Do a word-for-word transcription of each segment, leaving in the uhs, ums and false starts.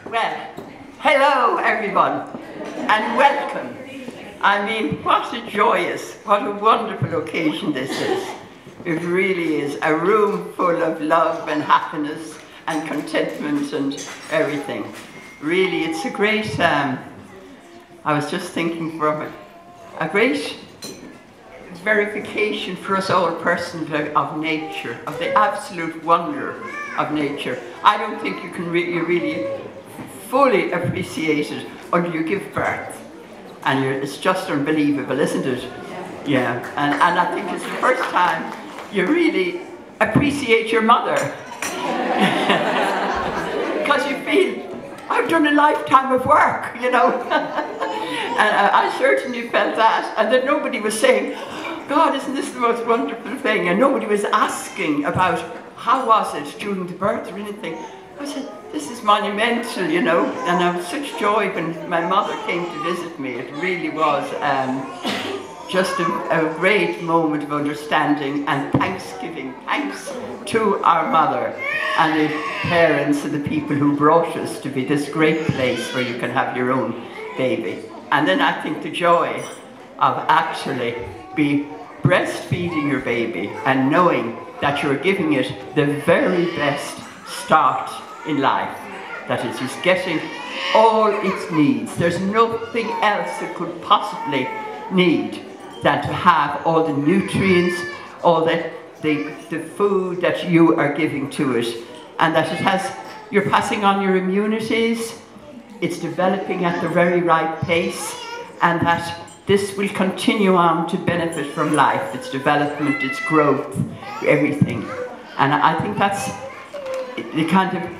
Well, hello everyone, and welcome. I mean, what a joyous, what a wonderful occasion this is. It really is a room full of love and happiness and contentment and everything. Really, it's a great, um, I was just thinking from it, a great verification for us all persons of nature, of the absolute wonder of nature. I don't think you can really, really fully appreciate it until you give birth. And you're, it's just unbelievable, isn't it? Yeah. yeah. And, and I think it's the first time you really appreciate your mother. Because you feel, I've done a lifetime of work, you know. And I, I certainly felt that. And that nobody was saying, God, isn't this the most wonderful thing? And nobody was asking about how was it during the birth or anything. I said, this is monumental, you know. And I was such joy when my mother came to visit me. It really was um, just a, a great moment of understanding and thanksgiving. Thanks to our mother and the parents and the people who brought us to be this great place where you can have your own baby. And then I think the joy of actually be breastfeeding your baby and knowing that you're giving it the very best start in life, that it is getting all its needs. There's nothing else it could possibly need than to have all the nutrients, all the, the, the food that you are giving to it, and that it has, you're passing on your immunities, it's developing at the very right pace, and that this will continue on to benefit from life, its development, its growth, everything. And I think that's the kind of,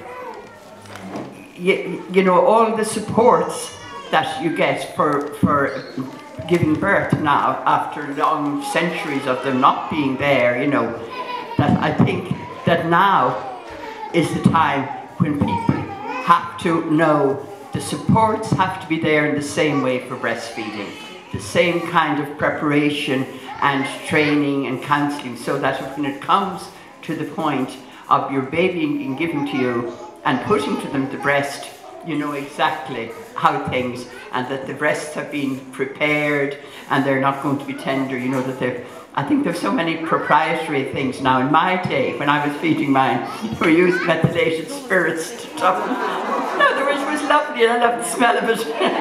you, you know, all the supports that you get for, for giving birth now, after long centuries of them not being there, you know, that I think that now is the time when people have to know the supports have to be there in the same way for breastfeeding. The same kind of preparation and training and counselling, so that when it comes to the point of your baby being given to you and putting to them the breast, you know exactly how things, and that the breasts have been prepared and they're not going to be tender, you know, that they're, I think there's so many proprietary things now. In my day, when I was feeding mine, we used methylated spirits to toughen. No, the rich was lovely and I loved the smell of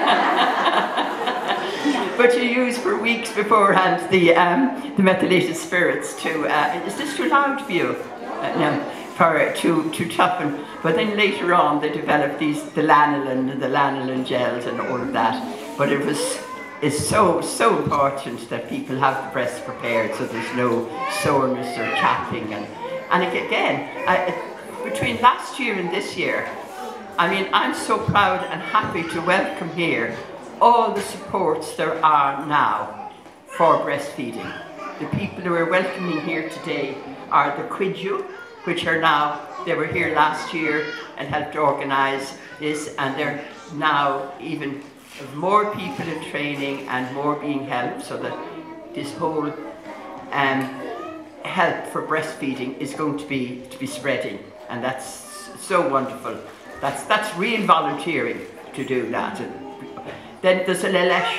it. But you use for weeks beforehand the, um, the methylated spirits to, uh, is this too loud for you? Uh, no, for, to, to toughen. But then later on they developed these, the lanolin and the lanolin gels and all of that. But it was, it's so, so important that people have the breasts prepared so there's no soreness or chapping. And, and again, I, between last year and this year, I mean, I'm so proud and happy to welcome here all the supports there are now for breastfeeding. The people who are welcoming here today are the Quidju, which are now, they were here last year and helped organise this, and they're now even more people in training and more being helped, so that this whole um, help for breastfeeding is going to be to be spreading, and that's so wonderful. That's, that's real volunteering to do that. Then there's a Lelesh,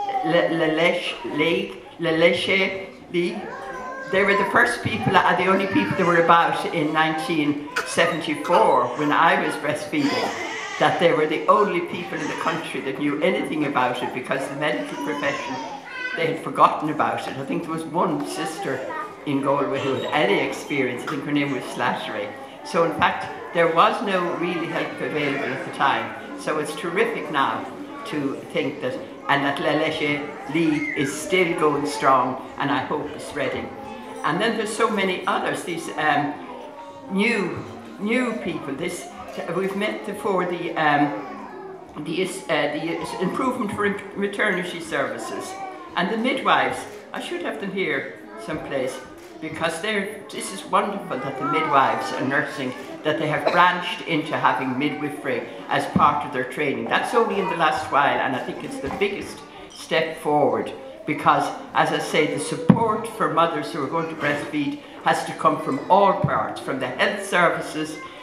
Lelesh League, Leleche League. They were the first people, uh, the only people that were about in nineteen seventy-four when I was breastfeeding, that they were the only people in the country that knew anything about it, because the medical profession, they had forgotten about it. I think there was one sister in Galway who had any experience. I think her name was Slattery. So in fact, there was no really help available at the time. So it's terrific now to think that, and that La Leche League is still going strong, and I hope is spreading. And then there's so many others, these um, new new people. This we've met before the um, the, uh, the improvement for maternity services, and the midwives. I should have them here someplace, because they're, this is wonderful that the midwives and nursing, that they have branched into having midwifery as part of their training. That's only in the last while, and I think it's the biggest step forward, because, as I say, the support for mothers who are going to breastfeed has to come from all parts, from the health services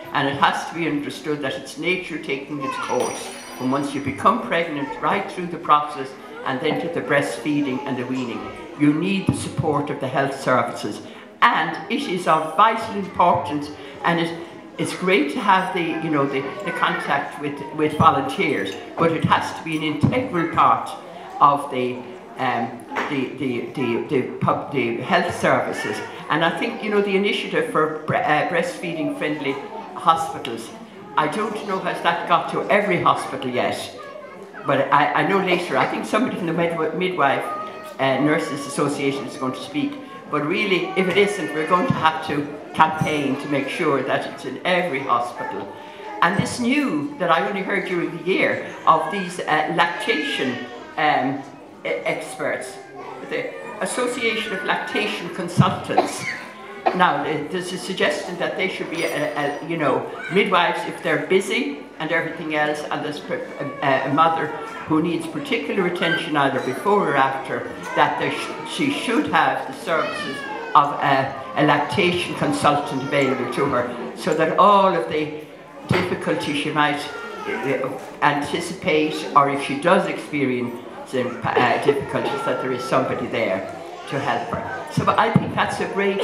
And it has to be understood that it's nature taking its course. And once you become pregnant, right through the process, and then to the breastfeeding and the weaning, you need the support of the health services. And it is of vital importance, and it, it's great to have the, you know, the, the contact with, with volunteers, but it has to be an integral part of the, um, the, the, the, the, pub, the health services. And I think, you know, the initiative for bre uh, breastfeeding friendly hospitals, I don't know has that got to every hospital yet, but I, I know later, I think somebody from the Midwife, midwife uh, Nurses Association is going to speak. But really, if it isn't, we're going to have to campaign to make sure that it's in every hospital. And this new, that I only heard during the year, of these uh, lactation um, experts, the Association of Lactation Consultants. Now, there's a suggestion that they should be, a, a, you know, midwives if they're busy and everything else, and there's a, a mother who needs particular attention either before or after, that they sh she should have the services of a, a lactation consultant available to her, so that all of the difficulties she might uh, anticipate, or if she does experience uh, difficulties, that there is somebody there to help her. So I think that's a great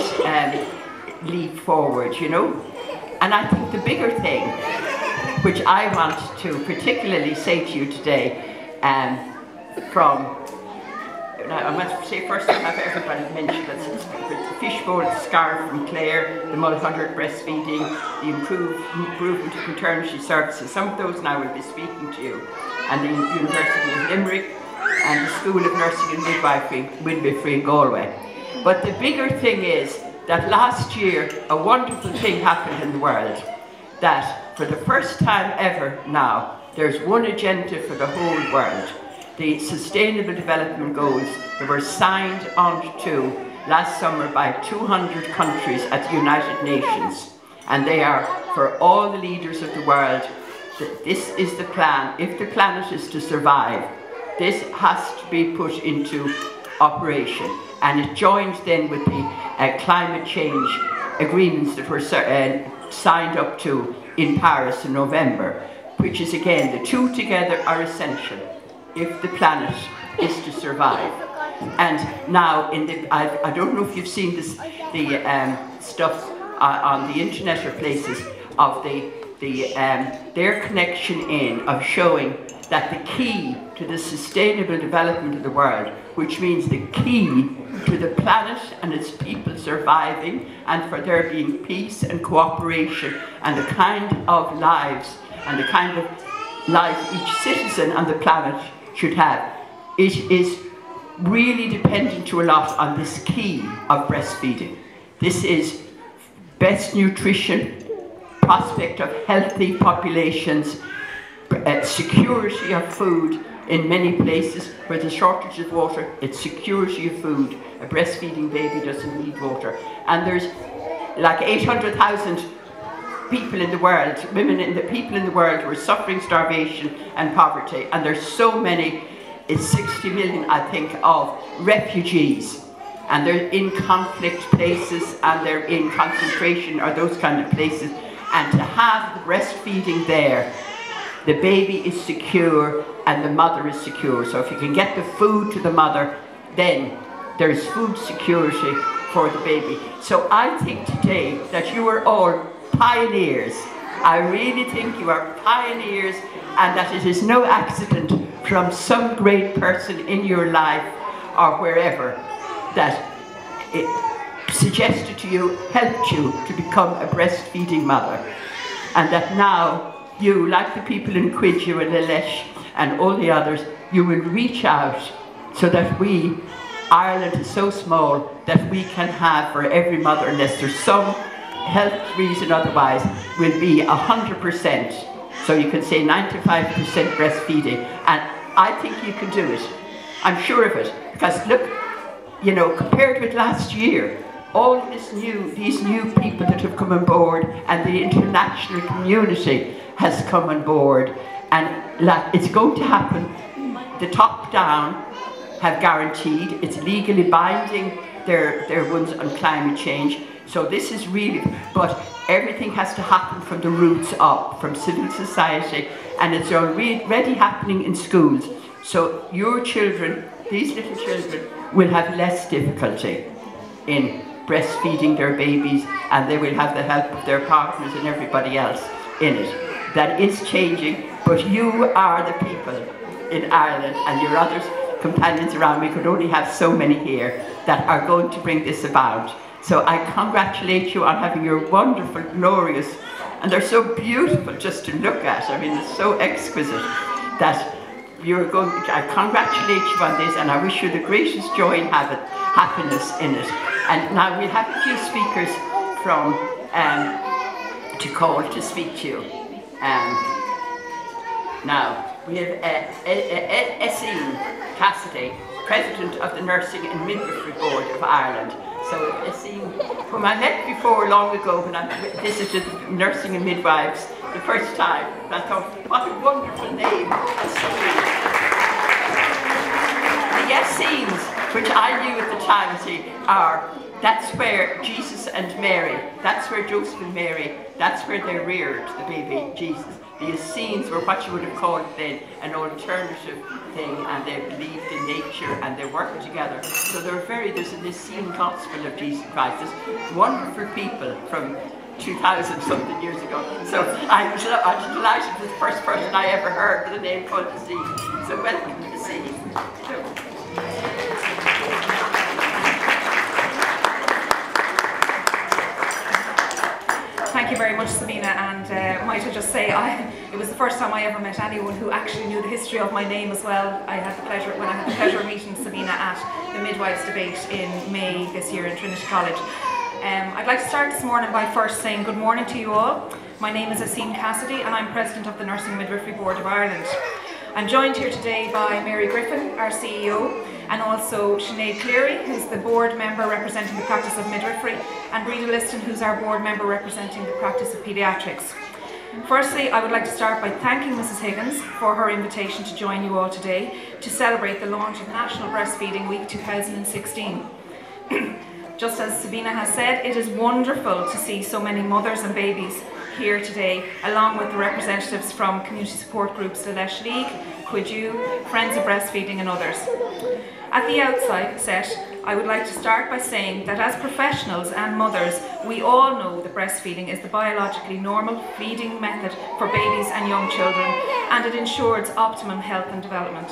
um, leap forward, you know. And I think the bigger thing, which I want to particularly say to you today, um, from, now I must say first I have everybody mentioned that the fishbowl scarf from Clare, the multi-hundred breastfeeding, the improve, improvement of maternity services, some of those now will be speaking to you, and the University of Limerick, and the School of Nursing and Midwifery, Midwifery in Galway. But the bigger thing is that last year a wonderful thing happened in the world, that for the first time ever now, there's one agenda for the whole world. The Sustainable Development Goals that were signed onto last summer by two hundred countries at the United Nations. And they are for all the leaders of the world. This is the plan. If the planet is to survive, this has to be put into operation. And it joins then with the uh, climate change agreements that were uh, signed up to in Paris in November, which is again, the two together are essential if the planet is to survive. And now, in the, I've, I don't know if you've seen this, the um, stuff uh, on the internet or places of the, the, um, their connection in of showing that the key to the sustainable development of the world, which means the key to the planet and its people surviving, and for there being peace and cooperation and the kind of lives and the kind of life each citizen on the planet should have, it is really dependent to a lot on this key of breastfeeding. This is best nutrition, prospect of healthy populations, uh, security of food in many places where there's shortage of water. It's security of food. A breastfeeding baby doesn't need water. And there's like eight hundred thousand people in the world, women in the people in the world who are suffering starvation and poverty, and there's so many, it's sixty million I think, of refugees, and they're in conflict places and they're in concentration or those kind of places, and to have the breastfeeding there, the baby is secure and the mother is secure. So if you can get the food to the mother, then there's food security for the baby. So I think today that you are all pioneers. I really think you are pioneers, and that it is no accident from some great person in your life or wherever that it suggested to you, helped you to become a breastfeeding mother. And that now you, like the people in Quidju and Lillesh and all the others, you will reach out so that we, Ireland is so small that we can have for every mother, unless there's some health reason otherwise, will be one hundred percent. So you can say ninety-five percent breastfeeding, and I think you can do it. I'm sure of it, because look, you know, compared with last year, all this new, these new people that have come on board, and the international community has come on board, and like, it's going to happen. The top down have guaranteed, it's legally binding, their, their ones on climate change. So this is really, but everything has to happen from the roots up, from civil society, and it's already happening in schools. So your children, these little children, will have less difficulty in breastfeeding their babies, and they will have the help of their partners and everybody else in it. That is changing, but you are the people in Ireland and your other companions around. We could only have so many here that are going to bring this about. So I congratulate you on having your wonderful, glorious, and they're so beautiful just to look at. I mean, it's so exquisite that you're going. I congratulate you on this, and I wish you the greatest joy and have it, happiness in it. And now we'll have a few speakers from um, to call to speak to you. Um, now we have Sabina Cassidy, President of the Nursing and Midwifery Board of Ireland. So Sabina, whom I met before long ago when I visited nursing and midwives the first time, and I thought, what a wonderful name. The Essenes, which I knew at the time, see, are, that's where Jesus and Mary, that's where Joseph and Mary, that's where they reared the baby Jesus. The Essenes were what you would have called then an alternative thing, and they believed in nature and they worked together. So they're very, there's an Essene gospel of Jesus Christ. There's wonderful people from two thousand something years ago. So I was, I was delighted with the first person I ever heard with a name called Essene. So welcome to Essene. Thank you very much, Sabina, and uh, might I just say, I, it was the first time I ever met anyone who actually knew the history of my name as well. I had the pleasure, when I had the pleasure of meeting Sabina at the Midwives Debate in May this year in Trinity College. Um, I'd like to start this morning by first saying good morning to you all. My name is Sabina Cassidy and I'm President of the Nursing and Midwifery Board of Ireland. I'm joined here today by Mary Griffin, our C E O, and also Sinead Cleary, who's the board member representing the practice of midwifery, and Rita Liston, who's our board member representing the practice of paediatrics. Firstly, I would like to start by thanking Missus Higgins for her invitation to join you all today to celebrate the launch of National Breastfeeding Week two thousand sixteen. Just as Sabina has said, it is wonderful to see so many mothers and babies here today, along with the representatives from community support groups the Leis League, Cuidiú, Friends of Breastfeeding and others. At the outset, I would like to start by saying that as professionals and mothers, we all know that breastfeeding is the biologically normal feeding method for babies and young children, and it ensures optimum health and development.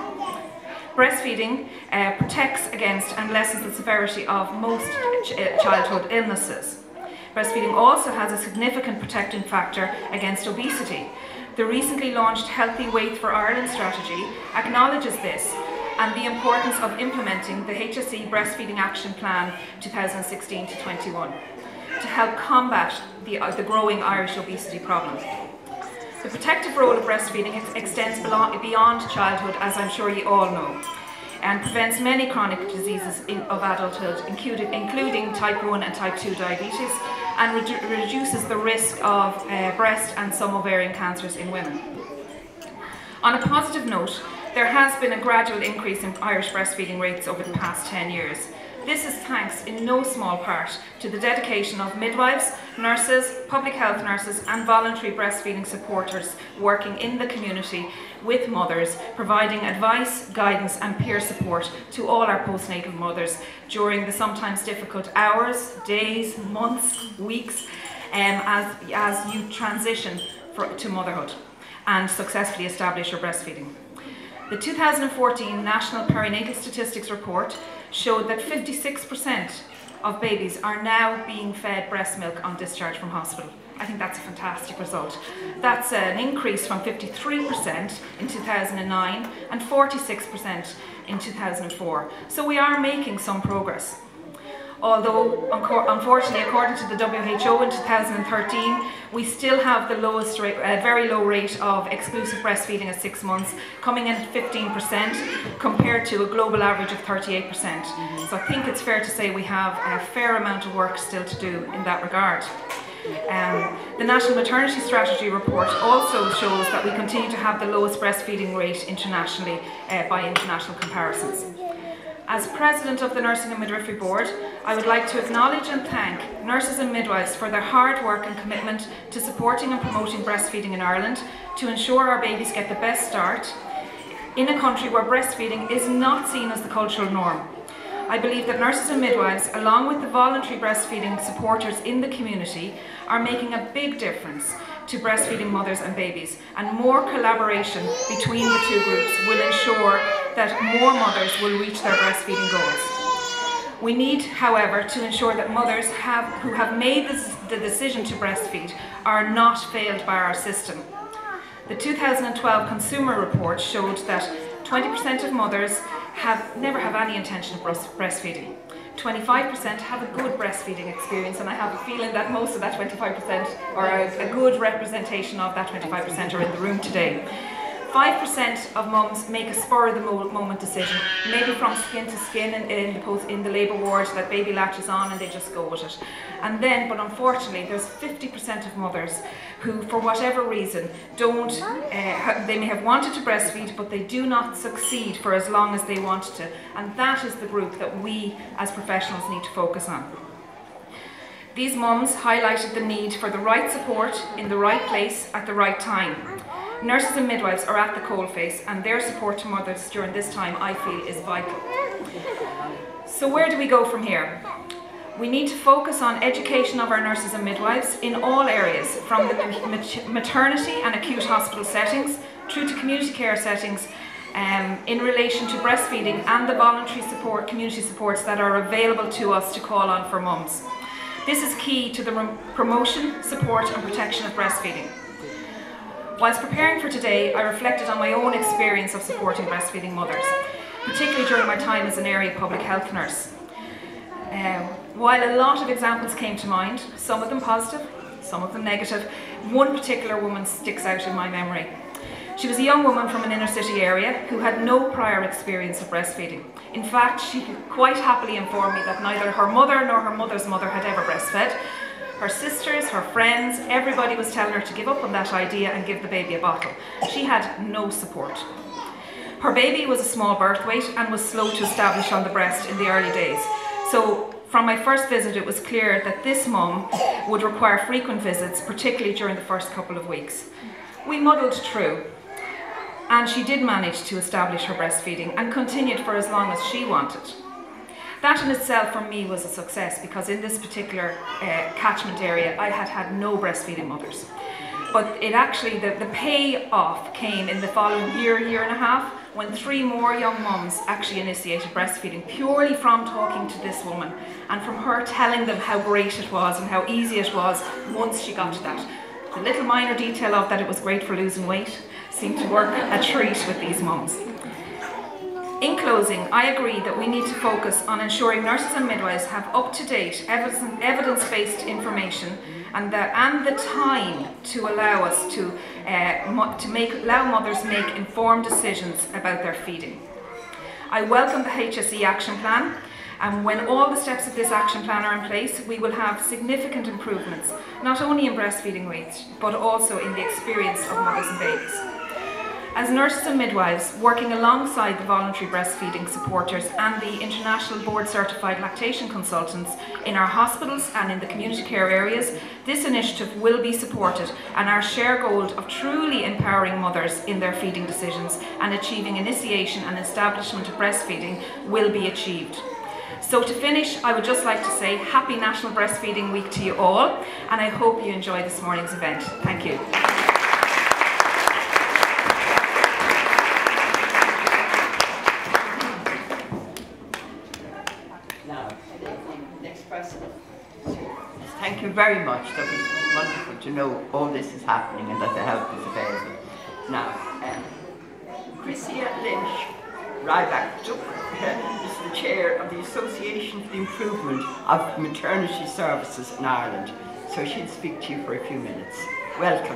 Breastfeeding uh, protects against and lessens the severity of most ch childhood illnesses. Breastfeeding also has a significant protecting factor against obesity. The recently launched Healthy Weight for Ireland strategy acknowledges this and the importance of implementing the H S E Breastfeeding Action Plan two thousand sixteen to twenty-one to help combat the, uh, the growing Irish obesity problem. The protective role of breastfeeding ex extends beyond childhood, as I'm sure you all know, and prevents many chronic diseases in, of adulthood, including, including type one and type two diabetes, and redu reduces the risk of uh, breast and some ovarian cancers in women. On a positive note, there has been a gradual increase in Irish breastfeeding rates over the past ten years. This is thanks in no small part to the dedication of midwives, nurses, public health nurses and voluntary breastfeeding supporters working in the community with mothers, providing advice, guidance and peer support to all our postnatal mothers during the sometimes difficult hours, days, months, weeks um, as, as you transition for, to motherhood and successfully establish your breastfeeding. The two thousand fourteen National Perinatal Statistics Report showed that fifty-six percent of babies are now being fed breast milk on discharge from hospital. I think that's a fantastic result. That's an increase from fifty-three percent in two thousand nine and forty-six percent in two thousand four. So we are making some progress. Although, unfortunately, according to the W H O in two thousand thirteen, we still have the lowest rate, a very low rate of exclusive breastfeeding at six months, coming in at fifteen percent compared to a global average of thirty-eight percent. Mm-hmm. So I think it's fair to say we have a fair amount of work still to do in that regard. Um, the National Maternity Strategy report also shows that we continue to have the lowest breastfeeding rate internationally uh, by international comparisons. As President of the Nursing and Midwifery Board, I would like to acknowledge and thank nurses and midwives for their hard work and commitment to supporting and promoting breastfeeding in Ireland to ensure our babies get the best start in a country where breastfeeding is not seen as the cultural norm. I believe that nurses and midwives, along with the voluntary breastfeeding supporters in the community, are making a big difference to breastfeeding mothers and babies, and more collaboration between the two groups will ensure that more mothers will reach their breastfeeding goals. We need, however, to ensure that mothers have, who have made this, the decision to breastfeed are not failed by our system. The two thousand twelve Consumer Report showed that twenty percent of mothers have never have any intention of breastfeeding. twenty-five percent have a good breastfeeding experience, and I have a feeling that most of that twenty-five percent, or a, a good representation of that twenty-five percent, are in the room today. five percent of mums make a spur of the moment decision, maybe from skin to skin in, in, the, post, in the labour ward, that baby latches on and they just go with it. And then, but unfortunately, there's fifty percent of mothers who, for whatever reason, don't, uh, they may have wanted to breastfeed, but they do not succeed for as long as they want to. And that is the group that we as professionals need to focus on. These mums highlighted the need for the right support in the right place at the right time. Nurses and midwives are at the coalface, and their support to mothers during this time, I feel, is vital. So where do we go from here? We need to focus on education of our nurses and midwives in all areas, from the maternity and acute hospital settings through to community care settings, um, in relation to breastfeeding and the voluntary support, community supports that are available to us to call on for mums. This is key to the promotion, support and protection of breastfeeding. Whilst preparing for today, I reflected on my own experience of supporting breastfeeding mothers, particularly during my time as an area public health nurse. Um, while a lot of examples came to mind, some of them positive, some of them negative, one particular woman sticks out in my memory. She was a young woman from an inner city area who had no prior experience of breastfeeding. In fact, she quite happily informed me that neither her mother nor her mother's mother had ever breastfed. Her sisters, her friends, everybody was telling her to give up on that idea and give the baby a bottle. She had no support. Her baby was a small birth weight and was slow to establish on the breast in the early days. So from my first visit, it was clear that this mum would require frequent visits, particularly during the first couple of weeks. We muddled through, and she did manage to establish her breastfeeding and continued for as long as she wanted. That in itself for me was a success, because in this particular uh, catchment area I had had no breastfeeding mothers. But it actually, the, the payoff came in the following year, year and a half, when three more young mums actually initiated breastfeeding, purely from talking to this woman and from her telling them how great it was and how easy it was once she got to that. The little minor detail of that it was great for losing weight seemed to work a treat with these mums. In closing, I agree that we need to focus on ensuring nurses and midwives have up-to-date, evidence-based information and the, and the time to allow us to, uh, to make, allow mothers make informed decisions about their feeding. I welcome the H S E action plan, and when all the steps of this action plan are in place, we will have significant improvements, not only in breastfeeding rates, but also in the experience of mothers and babies. As nurses and midwives, working alongside the voluntary breastfeeding supporters and the international board certified lactation consultants in our hospitals and in the community care areas, this initiative will be supported, and our shared goal of truly empowering mothers in their feeding decisions and achieving initiation and establishment of breastfeeding will be achieved. So to finish, I would just like to say Happy National Breastfeeding Week to you all, and I hope you enjoy this morning's event. Thank you. Thank you very much. That was wonderful to know all this is happening and that the help is available. Now, um, Chrissia Lynch Ryback is the chair of the Association for the Improvement of Maternity Services in Ireland, so she'll speak to you for a few minutes. Welcome.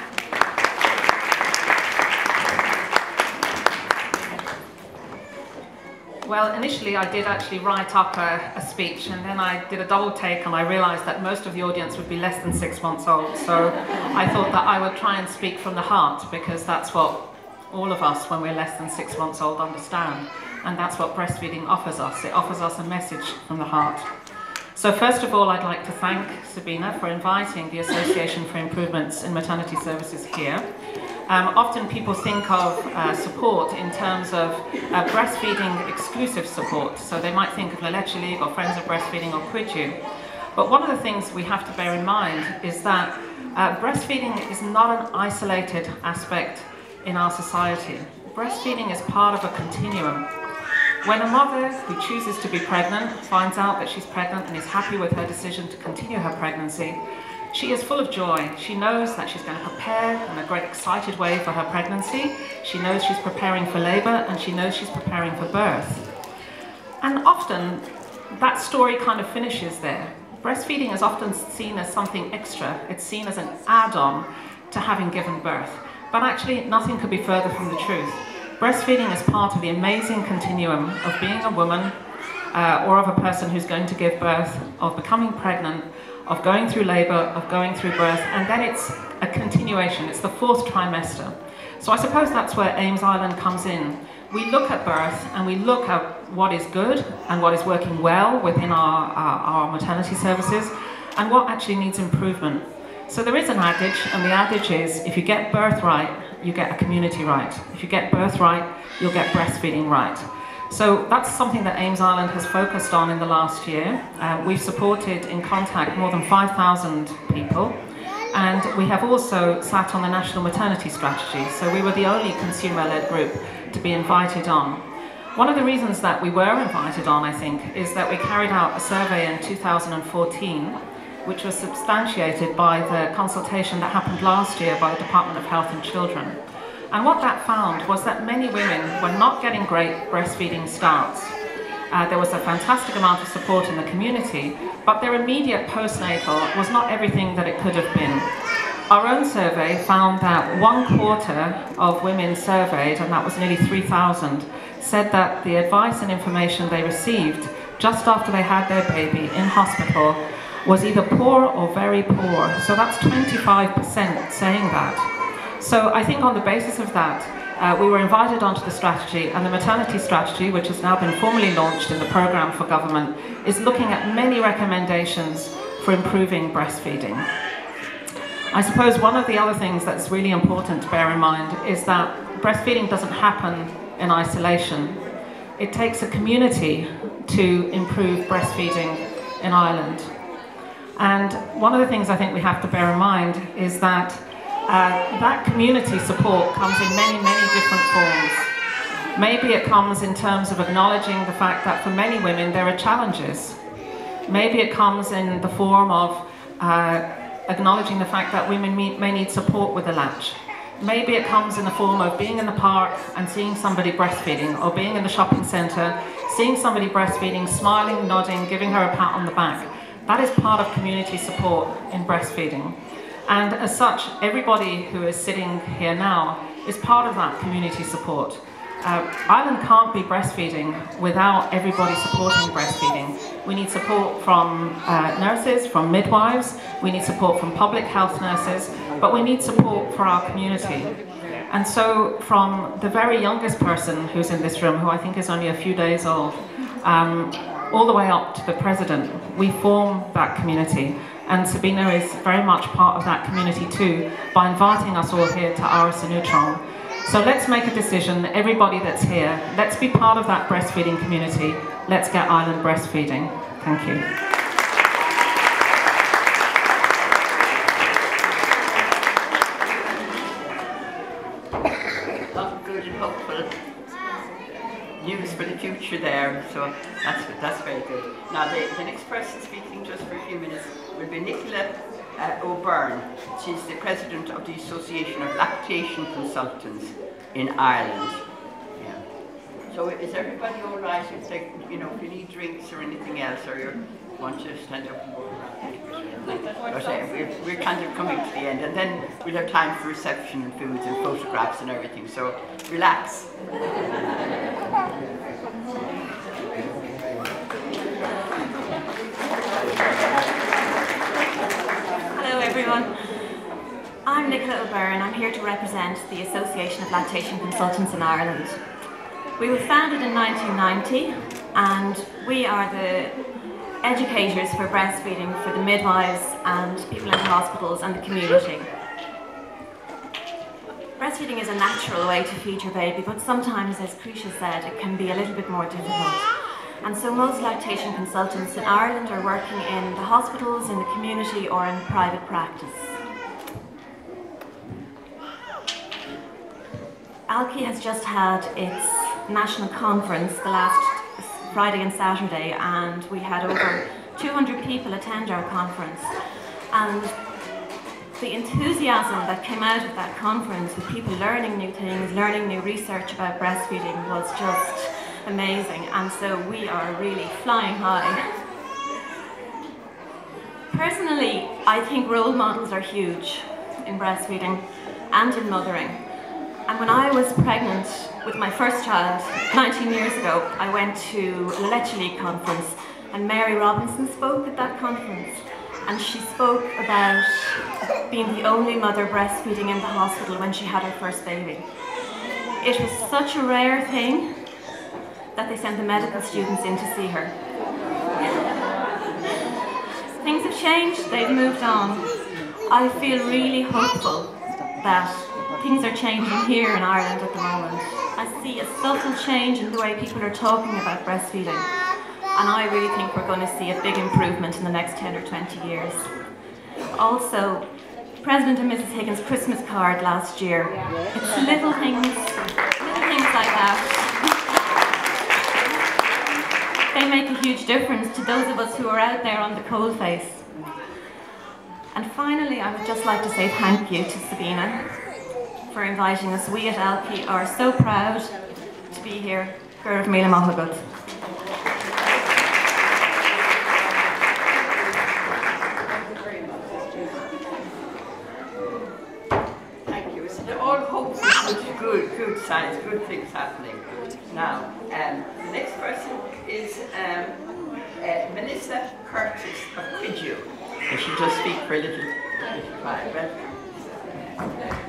Well, initially I did actually write up a, a speech, and then I did a double take and I realised that most of the audience would be less than six months old, so I thought that I would try and speak from the heart, because that's what all of us when we're less than six months old understand. and that's what breastfeeding offers us. It offers us a message from the heart. So first of all, I'd like to thank Sabina for inviting the Association for Improvements in Maternity Services here. Um, often people think of uh, support in terms of uh, breastfeeding exclusive support. So they might think of La Leche League or Friends of Breastfeeding or Quid You. But one of the things we have to bear in mind is that uh, breastfeeding is not an isolated aspect in our society. Breastfeeding is part of a continuum. When a mother who chooses to be pregnant finds out that she's pregnant and is happy with her decision to continue her pregnancy, she is full of joy. She knows that she's going to prepare in a great excited way for her pregnancy. She knows she's preparing for labour, and she knows she's preparing for birth. And often that story kind of finishes there. Breastfeeding is often seen as something extra. It's seen as an add-on to having given birth. But actually nothing could be further from the truth. Breastfeeding is part of the amazing continuum of being a woman uh, or of a person who's going to give birth, of becoming pregnant, of going through labour, of going through birth, and then it's a continuation. It's the fourth trimester. So I suppose that's where Ames Island comes in. We look at birth and we look at what is good and what is working well within our, our, our maternity services and what actually needs improvement. So there is an adage, and the adage is, if you get birth right, you get a community right. If you get birth right, you'll get breastfeeding right. So that's something that Ames Island has focused on in the last year. Uh, we've supported in contact more than five thousand people, and we have also sat on the National Maternity Strategy, so we were the only consumer-led group to be invited on. One of the reasons that we were invited on, I think, is that we carried out a survey in two thousand fourteen, which was substantiated by the consultation that happened last year by the Department of Health and Children. And what that found was that many women were not getting great breastfeeding starts. Uh, there was a fantastic amount of support in the community, but their immediate postnatal was not everything that it could have been. Our own survey found that one quarter of women surveyed, and that was nearly three thousand, said that the advice and information they received just after they had their baby in hospital was either poor or very poor. So that's twenty-five percent saying that. So I think on the basis of that, uh, we were invited onto the strategy, and the maternity strategy, which has now been formally launched in the programme for government, is looking at many recommendations for improving breastfeeding. I suppose one of the other things that's really important to bear in mind is that breastfeeding doesn't happen in isolation. It takes a community to improve breastfeeding in Ireland. And one of the things I think we have to bear in mind is that uh, that community support comes in many, many different forms. Maybe it comes in terms of acknowledging the fact that for many women there are challenges. Maybe it comes in the form of uh, acknowledging the fact that women may need support with a latch. Maybe it comes in the form of being in the park and seeing somebody breastfeeding, or being in the shopping centre, seeing somebody breastfeeding, smiling, nodding, giving her a pat on the back. That is part of community support in breastfeeding. And as such, everybody who is sitting here now is part of that community support. Uh, Ireland can't be breastfeeding without everybody supporting breastfeeding. We need support from uh, nurses, from midwives, we need support from public health nurses, but we need support for our community. And so from the very youngest person who's in this room, who I think is only a few days old, um, all the way up to the president, we form that community. And Sabina is very much part of that community too, by inviting us all here to Áras an Uachtaráin. So let's make a decision, everybody that's here, let's be part of that breastfeeding community. Let's get Ireland breastfeeding. Thank you. Lots of good and hopeful news for the future there, so that's, that's very good. Now the, the next person speaking just for a few minutes will be Nicola uh, O'Byrne. She's the president of the Association of Lactation Consultants in Ireland. Yeah. So is everybody all right if they, you know, if you need drinks or anything else, or you want to stand up and walk around? But uh, we're, we're kind of coming to the end, and then we'll have time for reception and foods and photographs and everything, so relax. Hello everyone. I'm Nicola O'Byrne. I'm here to represent the Association of Lactation Consultants in Ireland. We were founded in nineteen ninety, and we are the educators for breastfeeding for the midwives and people in the hospitals and the community. Breastfeeding is a natural way to feed your baby, but sometimes, as Krisha said, it can be a little bit more difficult. And so most lactation consultants in Ireland are working in the hospitals, in the community, or in private practice. Alki has just had its national conference the last Friday and Saturday, and we had over two hundred people attend our conference. And the enthusiasm that came out of that conference, with people learning new things, learning new research about breastfeeding, was just amazing. And so we are really flying high. Personally, I think role models are huge in breastfeeding and in mothering. And when I was pregnant with my first child nineteen years ago, I went to a Lecce conference, and Mary Robinson spoke at that conference. And she spoke about being the only mother breastfeeding in the hospital when she had her first baby. It was such a rare thing that they sent the medical students in to see her. Things have changed, they've moved on. I feel really hopeful that things are changing here in Ireland at the moment. I see a subtle change in the way people are talking about breastfeeding, and I really think we're going to see a big improvement in the next ten or twenty years. Also, President and Missus Higgins' Christmas card last year, it's little things, little things like that. They make a huge difference to those of us who are out there on the coalface. And finally, I would just like to say thank you to Sabina for inviting us. We at Alki are so proud to be here. Gurv Mila Mahagud. Thank you. So all hopeful, good, good signs, good things happening. Now, um, the next person is um, uh, Melissa Curtis of Quidju. And she'll just speak for a little, little while. Welcome.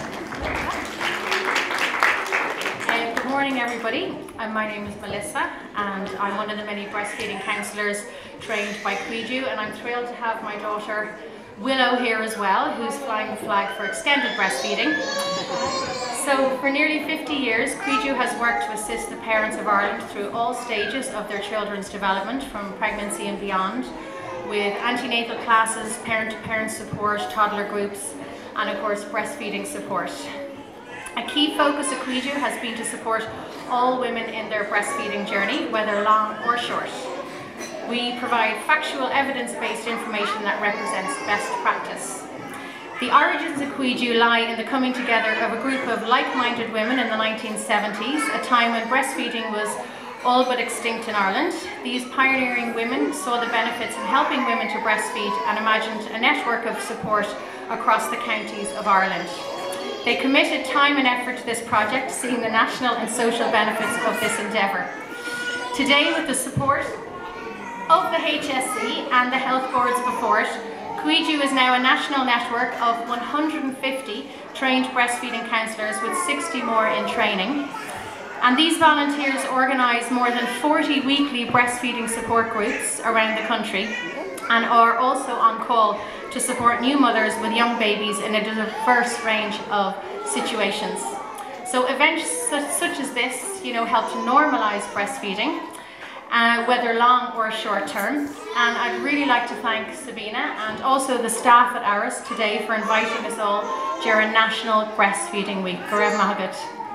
Uh, good morning, everybody. Uh, my name is Melissa, and I'm one of the many breastfeeding counsellors trained by Quidju, and I'm thrilled to have my daughter Willow here as well, who's flying the flag for extended breastfeeding. So for nearly fifty years, Quidju has worked to assist the parents of Ireland through all stages of their children's development, from pregnancy and beyond, with antenatal classes, parent-to-parent support, toddler groups, and of course breastfeeding support. A key focus of Quidju has been to support all women in their breastfeeding journey, whether long or short. We provide factual, evidence-based information that represents best practice. The origins of Quidju lie in the coming together of a group of like-minded women in the nineteen seventies, a time when breastfeeding was all but extinct in Ireland. These pioneering women saw the benefits in helping women to breastfeed and imagined a network of support across the counties of Ireland. They committed time and effort to this project, seeing the national and social benefits of this endeavour. Today, with the support of the H S C and the health boards before it, Quidju is now a national network of one hundred fifty trained breastfeeding counsellors, with sixty more in training. And these volunteers organise more than forty weekly breastfeeding support groups around the country, and are also on call to support new mothers with young babies in a diverse range of situations. So events such as this, you know, help to normalise breastfeeding, uh, whether long or short term. And I'd really like to thank Sabina and also the staff at Aris today for inviting us all during National Breastfeeding Week. Garev Mahagat.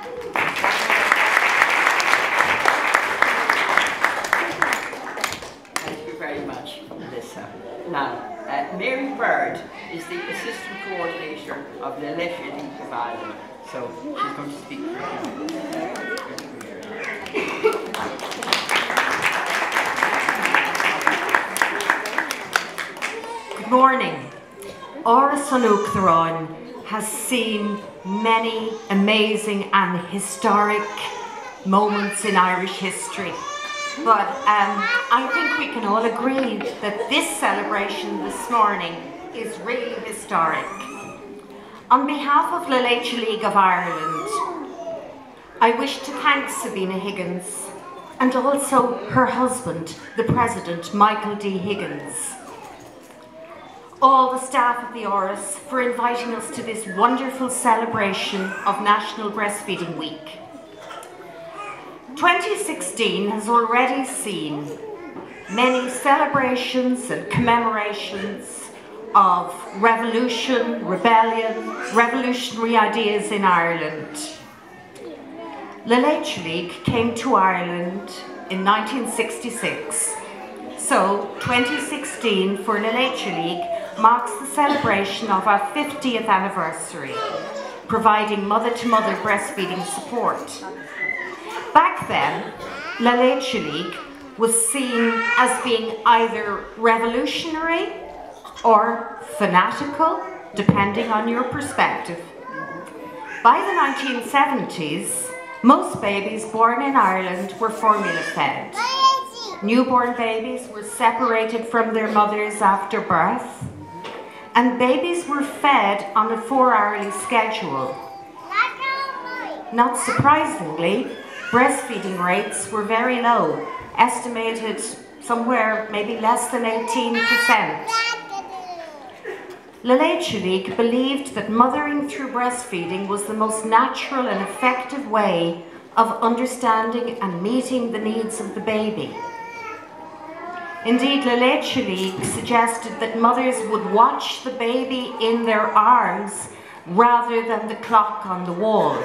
Thank you very much, Melissa. Now, uh, Mary Bird is the Assistant Coordinator of the Lecce League of Ireland, so she's going to speak for you. Good morning. Áras Sanuk Thráin has seen many amazing and historic moments in Irish history. But um, I think we can all agree that this celebration this morning is really historic. On behalf of the Lecce League of Ireland, I wish to thank Sabina Higgins and also her husband, the President, Michael D. Higgins. All the staff of the O R S for inviting us to this wonderful celebration of National Breastfeeding Week. twenty sixteen has already seen many celebrations and commemorations of revolution, rebellion, revolutionary ideas in Ireland. La Leche League came to Ireland in nineteen sixty-six, so twenty sixteen for La Leche League marks the celebration of our fiftieth anniversary, providing mother-to-mother breastfeeding support. Back then, La Leche League was seen as being either revolutionary or fanatical, depending on your perspective. By the nineteen seventies, most babies born in Ireland were formula fed. Newborn babies were separated from their mothers after birth, and babies were fed on a four-hourly schedule. Not surprisingly, breastfeeding rates were very low, estimated somewhere maybe less than eighteen percent. La Leche League believed that mothering through breastfeeding was the most natural and effective way of understanding and meeting the needs of the baby. Indeed, La Leche League suggested that mothers would watch the baby in their arms rather than the clock on the wall.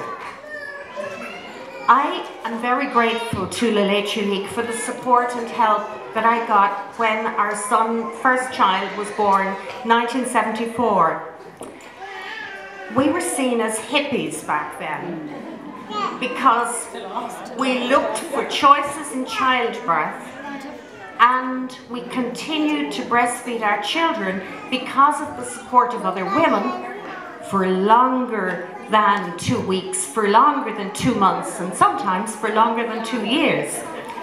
I am very grateful to La Leche League for the support and help that I got when our son, first child was born, nineteen seventy-four. We were seen as hippies back then because we looked for choices in childbirth, and we continued to breastfeed our children because of the support of other women for longer than two weeks, for longer than two months, and sometimes for longer than two years.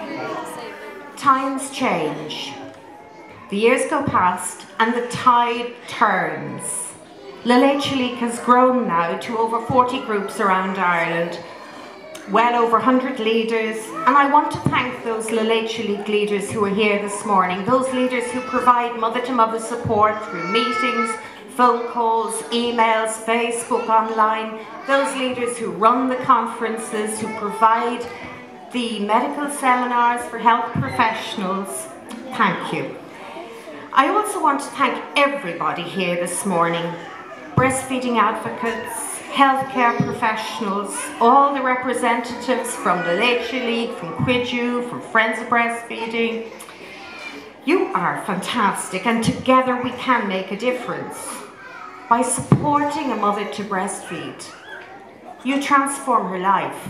Times change. The years go past and the tide turns. La Leche League has grown now to over forty groups around Ireland, well over one hundred leaders, and I want to thank those La Leche League leaders who are here this morning, those leaders who provide mother-to-mother support through meetings, phone calls, emails, Facebook, online, those leaders who run the conferences, who provide the medical seminars for health professionals. Thank you. I also want to thank everybody here this morning, breastfeeding advocates, healthcare professionals, all the representatives from the Leche League, from Quidju, from Friends of Breastfeeding. You are fantastic, and together we can make a difference. By supporting a mother to breastfeed, you transform her life.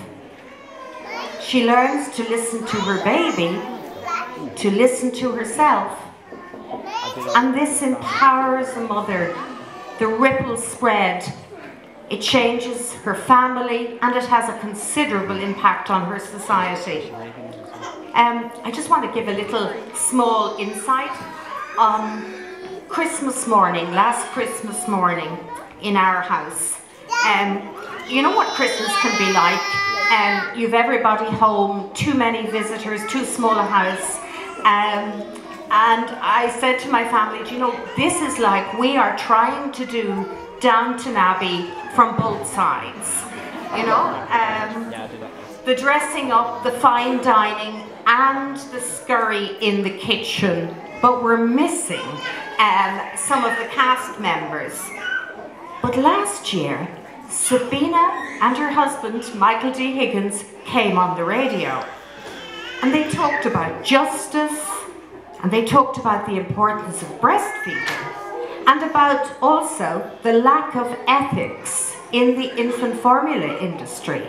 She learns to listen to her baby, to listen to herself, and this empowers a mother. The ripples spread. It changes her family, and it has a considerable impact on her society. Um, I just want to give a little small insight on Christmas morning, last Christmas morning in our house. Um, you know what Christmas can be like. Um, you've everybody home, too many visitors, too small a house. Um, and I said to my family, do you know, this is like we are trying to do Downton Abbey from both sides. You know, um, the dressing up, the fine dining, and the scurry in the kitchen. But we're missing um, some of the cast members. But last year, Sabina and her husband, Michael D. Higgins, came on the radio. And they talked about justice, and they talked about the importance of breastfeeding, and about also the lack of ethics in the infant formula industry.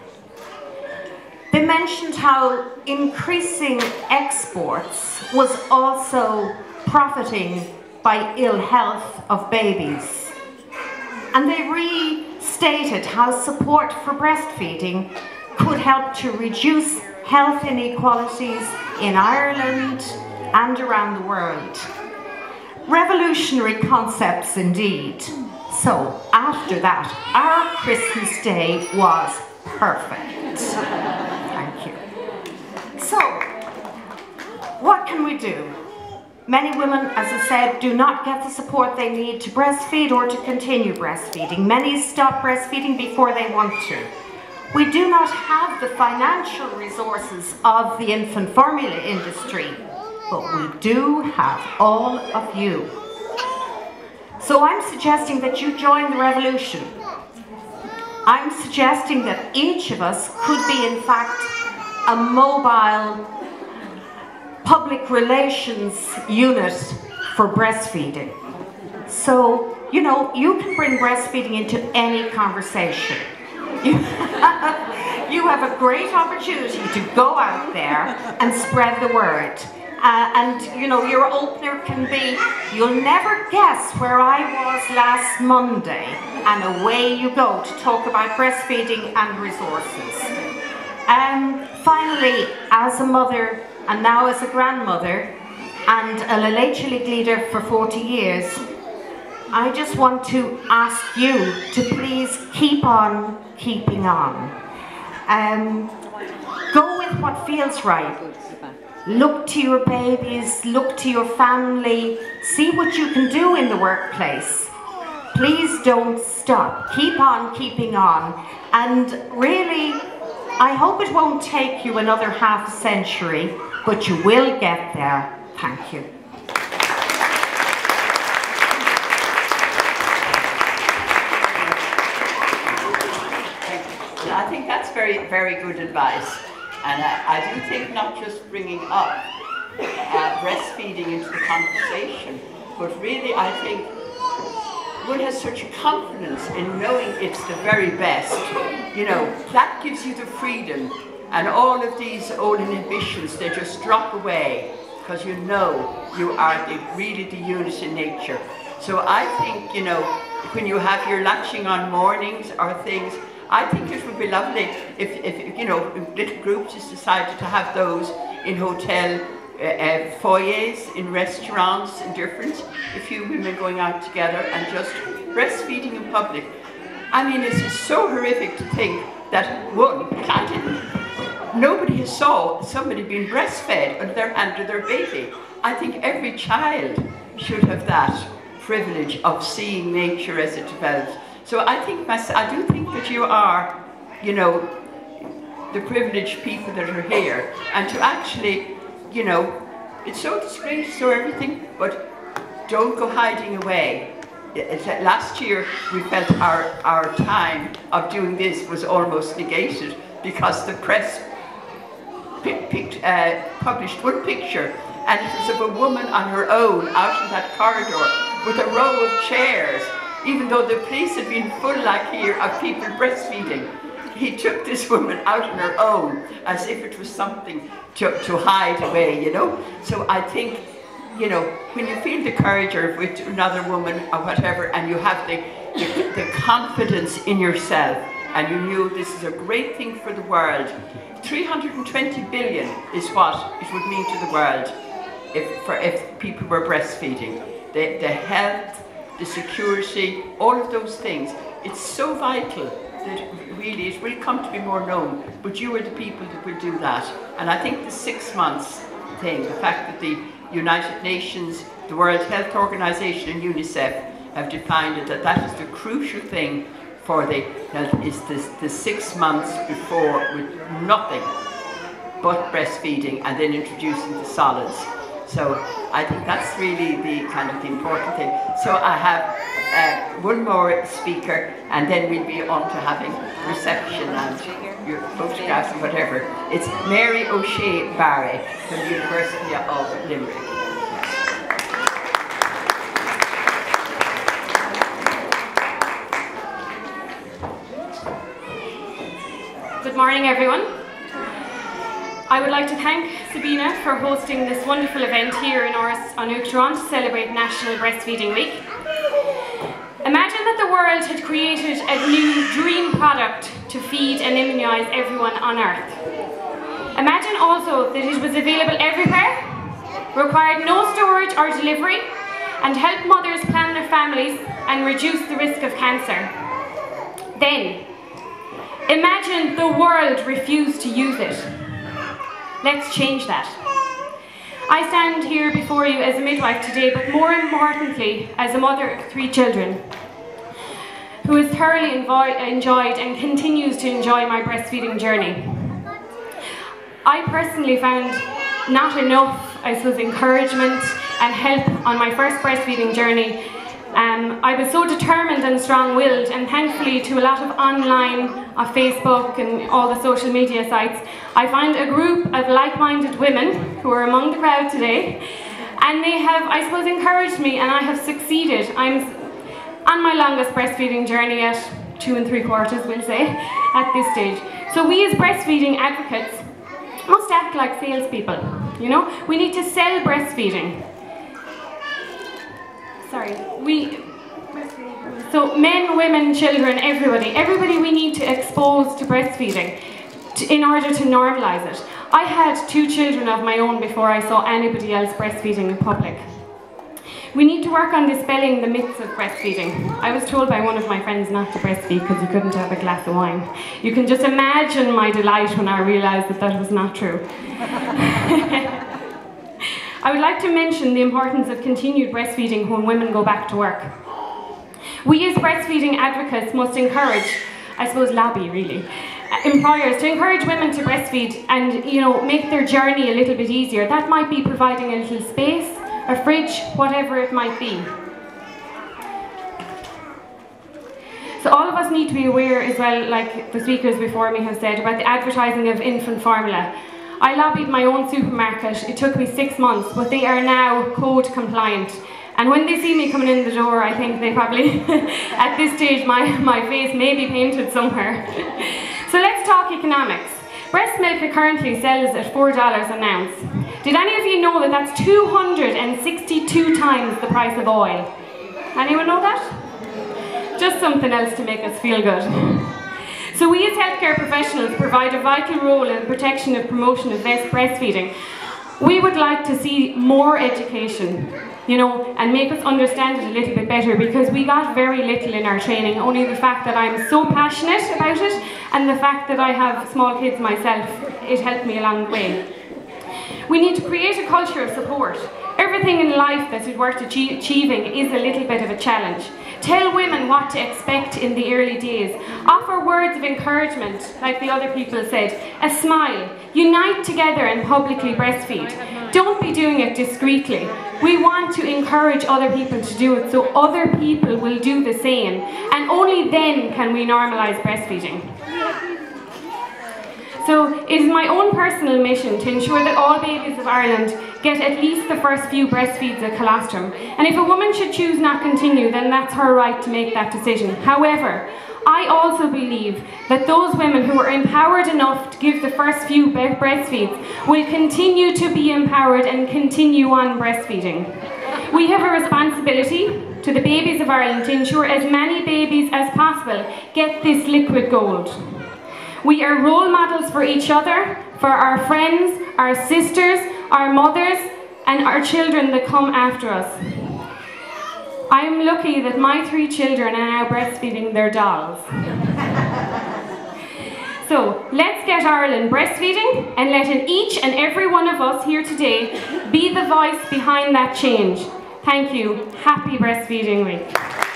They mentioned how increasing exports was also profiting by ill health of babies. And they restated how support for breastfeeding could help to reduce health inequalities in Ireland and around the world. Revolutionary concepts indeed. So after that, our Christmas Day was Perfect. Thank you. So, what can we do? Many women, as I said, do not get the support they need to breastfeed or to continue breastfeeding. Many stop breastfeeding before they want to. We do not have the financial resources of the infant formula industry, but we do have all of you. So I'm suggesting that you join the revolution. I'm suggesting that each of us could be, in fact, a mobile public relations unit for breastfeeding. So, you know, you can bring breastfeeding into any conversation. You have, you have a great opportunity to go out there and spread the word. Uh, and, you know, your opener can be, you'll never guess where I was last Monday, and away you go to talk about breastfeeding and resources. Um, finally, as a mother, and now as a grandmother, and a Leitha leader for forty years, I just want to ask you to please keep on keeping on. Um, go with what feels right. Look to your babies, look to your family, see what you can do in the workplace. Please don't stop. Keep on keeping on. And really, I hope it won't take you another half a century, but you will get there. Thank you. I think that's very, very good advice. And I, I do think not just bringing up uh, breastfeeding into the conversation, but really I think one has such a confidence in knowing it's the very best. You know, that gives you the freedom, and all of these old inhibitions, they just drop away because you know you are the, really the unit in nature. So I think, you know, when you have your latching on mornings or things, I think it would be lovely if, if you know, if little groups just decided to have those in hotel uh, uh, foyers, in restaurants, and different. A few women going out together and just breastfeeding in public. I mean, it's just so horrific to think that one, nobody saw somebody being breastfed under their, under their baby. I think every child should have that privilege of seeing nature as it develops. So I think, I do think that you are, you know, the privileged people that are here, and to actually, you know, it's so disgraceful, so everything, but don't go hiding away. It's, last year we felt our, our time of doing this was almost negated because the press pic, pic, uh, published one picture, and it was of a woman on her own out in that corridor with a row of chairs. Even though the place had been full like here of people breastfeeding, he took this woman out on her own as if it was something to, to hide away, you know. So I think, you know, when you feel the courage or with another woman or whatever, and you have the, the, the confidence in yourself, and you knew this is a great thing for the world, three hundred twenty billion is what it would mean to the world if, for, if people were breastfeeding. The, the health, the security, all of those things. It's so vital that really it will come to be more known, but you are the people that will do that. And I think the six months thing, the fact that the United Nations, the World Health Organization and UNICEF have defined it, that that is the crucial thing for the health, is this, the six months before with nothing but breastfeeding and then introducing the solids. So I think that's really the kind of the important thing. So I have uh, one more speaker, and then we'll be on to having reception and your photographs and whatever. It's Mary O'Shea Barry from the University of Limerick. Good morning, everyone. I would like to thank Sabina for hosting this wonderful event here in Áras an Uachtaráin to celebrate National Breastfeeding Week. Imagine that the world had created a new dream product to feed and immunise everyone on Earth. Imagine also that it was available everywhere, required no storage or delivery, and helped mothers plan their families and reduce the risk of cancer. Then, imagine imagine the world refused to use it. Let's change that. I stand here before you as a midwife today, but more importantly, as a mother of three children, who has thoroughly enjoyed and continues to enjoy my breastfeeding journey. I personally found not enough, I suppose, encouragement and help on my first breastfeeding journey. Um, I was so determined and strong-willed, and thankfully to a lot of online, on Facebook and all the social media sites, I found a group of like-minded women who are among the crowd today, and they have, I suppose, encouraged me, and I have succeeded. I'm on my longest breastfeeding journey at two and three quarters, we'll say, at this stage. So we as breastfeeding advocates must act like salespeople, you know? We need to sell breastfeeding. Sorry, we, so men, women, children, everybody, everybody we need to expose to breastfeeding to, in order to normalise it. I had two children of my own before I saw anybody else breastfeeding in public. We need to work on dispelling the myths of breastfeeding. I was told by one of my friends not to breastfeed because you couldn't have a glass of wine. You can just imagine my delight when I realised that that was not true. I would like to mention the importance of continued breastfeeding when women go back to work. We as breastfeeding advocates must encourage, I suppose lobby really, employers to encourage women to breastfeed and, you know, make their journey a little bit easier. That might be providing a little space, a fridge, whatever it might be. So all of us need to be aware as well, like the speakers before me have said, about the advertising of infant formula. I lobbied my own supermarket. It took me six months, but they are now code compliant. And when they see me coming in the door, I think they probably, at this stage, my, my face may be painted somewhere. So let's talk economics. Breast milk currently sells at four dollars an ounce. Did any of you know that that's two hundred sixty-two times the price of oil? Anyone know that? Just something else to make us feel good. So we as healthcare professionals provide a vital role in the protection and promotion of breastfeeding. We would like to see more education, you know, and make us understand it a little bit better, because we got very little in our training. Only the fact that I'm so passionate about it and the fact that I have small kids myself, it helped me along the way. We need to create a culture of support. Everything in life that is worth achieving is a little bit of a challenge. Tell women what to expect in the early days. Offer words of encouragement, like the other people said. A smile. Unite together and publicly breastfeed. Don't be doing it discreetly. We want to encourage other people to do it so other people will do the same. And only then can we normalise breastfeeding. So it is my own personal mission to ensure that all babies of Ireland get at least the first few breastfeeds at colostrum. And if a woman should choose not to continue, then that's her right to make that decision. However, I also believe that those women who are empowered enough to give the first few breastfeeds will continue to be empowered and continue on breastfeeding. We have a responsibility to the babies of Ireland to ensure as many babies as possible get this liquid gold. We are role models for each other, for our friends, our sisters, our mothers, and our children that come after us. I am lucky that my three children are now breastfeeding their dolls. So let's get Ireland breastfeeding, and let each and every one of us here today be the voice behind that change. Thank you. Happy Breastfeeding Week.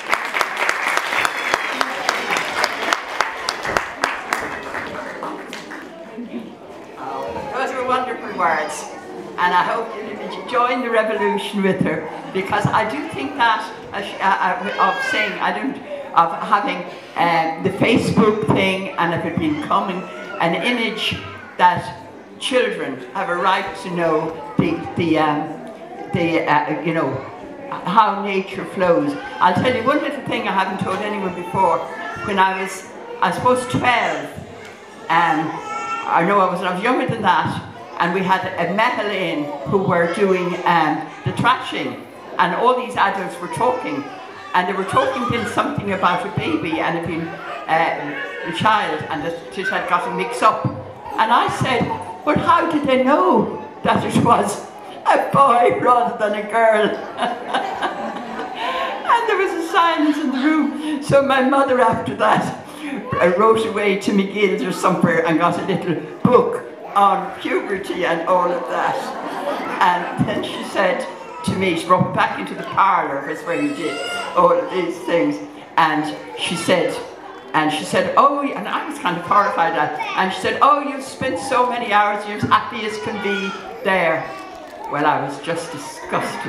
Wonderful words, and I hope you join the revolution with her, because I do think that uh, of saying I don't of having uh, the Facebook thing, and of it becoming an image that children have a right to know the the um, the uh, you know how nature flows. I'll tell you one little thing I haven't told anyone before. When I was I suppose twelve, um, I know I was I was younger than that. And we had a Mehel in who were doing um, the trashing, and all these adults were talking, and they were talking then something about a baby and it being uh, a child, and the two had gotten mixed up. And I said, but how did they know that it was a boy rather than a girl? And there was a silence in the room. So my mother after that I wrote away to McGill's or somewhere and got a little book on puberty and all of that. And then she said to me, she brought me back into the parlour, was where you did all of these things, and she said, and she said, oh, and I was kind of horrified at, and she said, oh, you've spent so many hours, you're as happy as can be there. Well, I was just disgusted.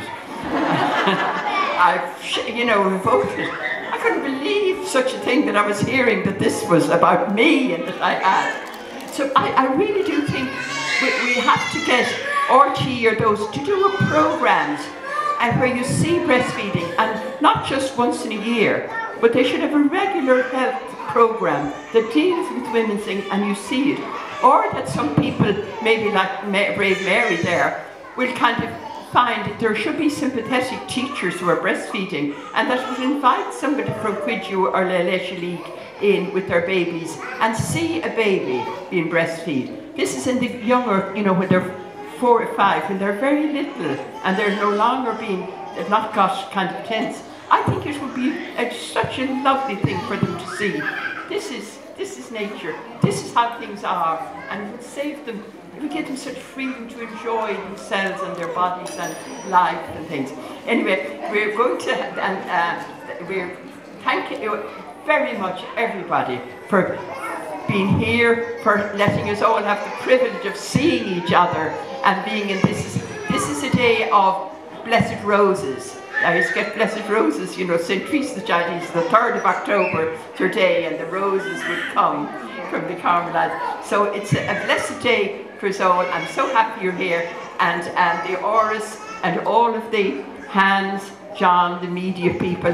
I, you know, revolted. I couldn't believe such a thing, that I was hearing that this was about me and that I had. So I, I really do think we, we have to get R T or those to do a programmes and where you see breastfeeding, and not just once in a year, but they should have a regular health programme that deals with women's things and you see it. Or that some people, maybe like Brave Mary there, will kind of find there should be sympathetic teachers who are breastfeeding, and that would invite somebody from Quidju or La Leche League in with their babies and see a baby being breastfed. This is in the younger, you know, when they're four or five, when they're very little and they're no longer being, they've not got kind of tense. I think it would be a, such a lovely thing for them to see. This is, this is nature, this is how things are, and it would save them. It would give them such freedom to enjoy themselves and their bodies and life and things. Anyway, we're going to, and uh, we're thank you very much everybody for being here, for letting us all have the privilege of seeing each other and being in this. Is, this is a day of blessed roses. I used to get blessed roses, you know, Saint Teresa's Charities, the third of October today, and the roses would come from the Carmelites. So it's a, a blessed day for us all. I'm so happy you're here, and, and the Auras and all of the hands, John, the media people,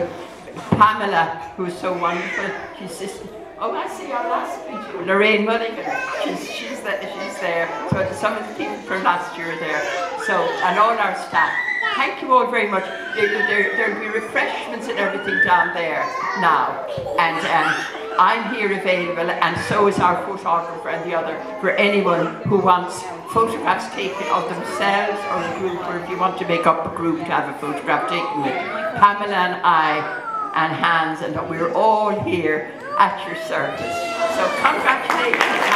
Pamela, who is so wonderful, she's sister. Oh, I see our last video, Lorraine Mulligan, she's, she's, the, she's there. So some of the people from last year are there. So, and all our staff. Thank you all very much. There, there, there'll be refreshments and everything down there now. And um, I'm here available, and so is our photographer and the other, for anyone who wants photographs taken of themselves or a group, or if you want to make up a group to have a photograph taken with Pamela and I and Hans, and we're all here at your service. So congratulations.